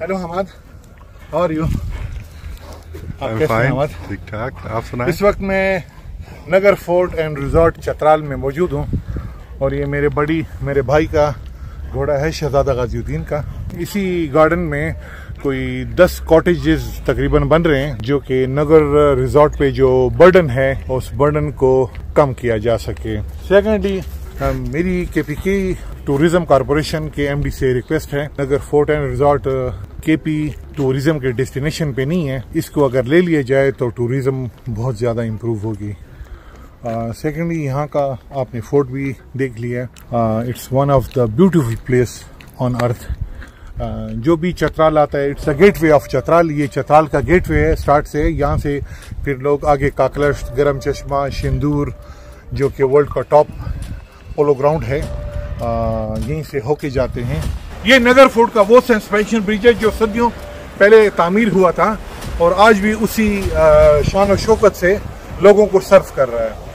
Hello Hammad, और you? आप कैसे हैं हमाद? ठीक ठाक, आप सुनाएं? इस वक्त मैं Nagar fort and resort Chitral में मौजूद हूँ और ये मेरे भाई का घोड़ा है, शहजादा गाजिउद्दीन का। इसी गार्डन में कोई 10 कॉटेजेस तकरीबन बन रहे हैं जो कि नगर रिजॉर्ट पे जो बर्डन है उस बर्डन को कम किया जा सके। सेकेंडली, मेरी केपीके टूरिज्म कॉरपोरेशन के एमडी से रिक्वेस्ट है, Nagar fort and resort KP tourism के डेस्टिनेशन पे नहीं है, इसको अगर ले लिया जाए तो टूरिज्म बहुत ज़्यादा इम्प्रूव होगी। सेकेंडली, यहाँ का आपने फोर्ट भी देख लिया, it's one of the beautiful place on earth. जो भी चतराल आता है, it's the gateway of Chitral. ये चतराल का गेटवे है स्टार्ट से। यहाँ से फिर लोग आगे काकलश, गरम चश्मा, शिंदूर जो कि वर्ल्ड का टॉप पोलो ग्राउंड है, यहीं से होके जाते हैं। ये नगर फोर्ट का वो सस्पेंशन ब्रिज है जो सदियों पहले तामीर हुआ था और आज भी उसी शान और शौकत से लोगों को सर्व कर रहा है।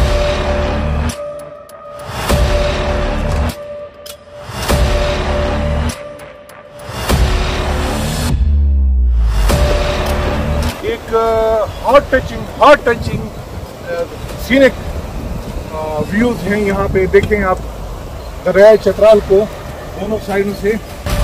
एक हार्ट टचिंग सीनिक व्यूज हैं यहाँ पे। देखें आप दरिया चतराल को दोनों साइडों से।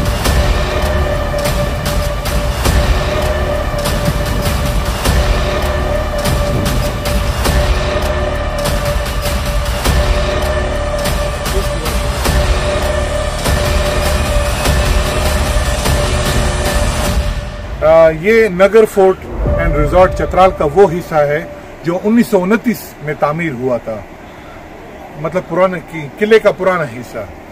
ये Nagar fort and resort Chitral का वो हिस्सा है जो 1929 में तामीर हुआ था, मतलब पुराने किले का पुराना हिस्सा।